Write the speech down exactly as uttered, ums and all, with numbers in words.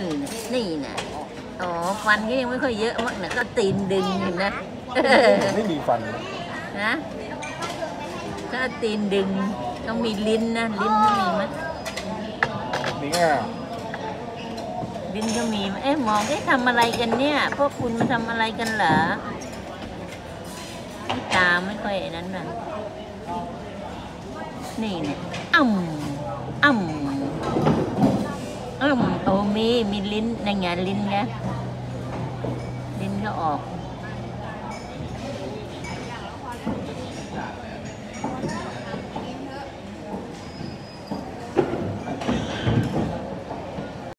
นะนี่นะอ๋อฟันก็ยังไม่ค่อยเยอะมากนะก็ตีนดึงนะไม่มีฟันนะก็ตีนดึงต้องมีลิ้นนะลิ้นก็มีไหมมีอ่ะลิ้นก็มีเอ๊ะหมอได้ทำอะไรกันเนี่ยพวกคุณมาทำอะไรกันเหรอตาไม่ค่อยนั้นน่ะนี่เนี่ยอ่ำอ่ำอ่ำโอ้มีมีลิ้นในไงลิ้นไง